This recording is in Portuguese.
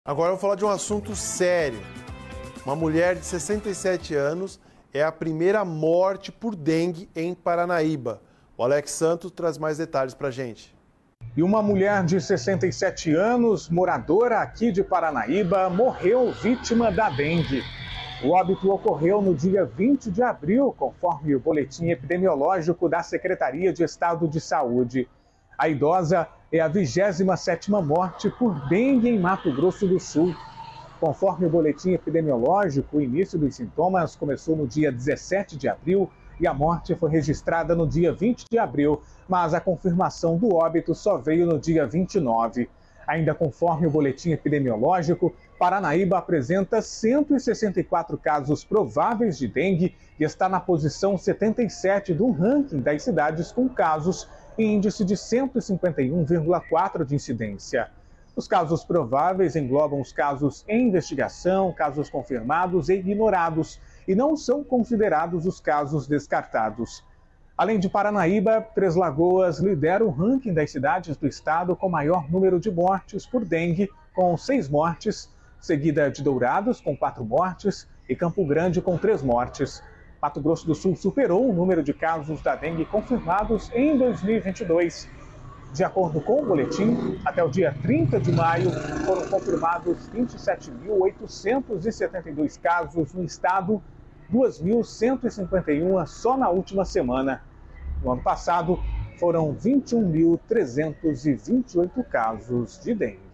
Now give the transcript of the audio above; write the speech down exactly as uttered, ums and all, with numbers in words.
Agora eu vou falar de um assunto sério. Uma mulher de sessenta e sete anos é a primeira morte por dengue em Paranaíba. O Alex Santos traz mais detalhes pra gente. E uma mulher de sessenta e sete anos, moradora aqui de Paranaíba, morreu vítima da dengue. O óbito ocorreu no dia vinte de abril, conforme o boletim epidemiológico da Secretaria de Estado de Saúde. A idosa é a vigésima sétima morte por dengue em Mato Grosso do Sul. Conforme o boletim epidemiológico, o início dos sintomas começou no dia dezessete de abril e a morte foi registrada no dia vinte de abril, mas a confirmação do óbito só veio no dia vinte e nove. Ainda conforme o boletim epidemiológico, Paranaíba apresenta cento e sessenta e quatro casos prováveis de dengue e está na posição setenta e sete do ranking das cidades com casos e índice de cento e cinquenta e um vírgula quatro de incidência. Os casos prováveis englobam os casos em investigação, casos confirmados e ignorados, e não são considerados os casos descartados. Além de Paranaíba, Três Lagoas lidera o ranking das cidades do estado com maior número de mortes por dengue, com seis mortes, seguida de Dourados, com quatro mortes, e Campo Grande, com três mortes. Mato Grosso do Sul superou o número de casos da dengue confirmados em dois mil e vinte e dois. De acordo com o boletim, até o dia trinta de maio, foram confirmados vinte e sete mil oitocentos e setenta e dois casos no estado, duas mil cento e cinquenta e um só na última semana. No ano passado, foram vinte e um mil trezentos e vinte e oito casos de dengue.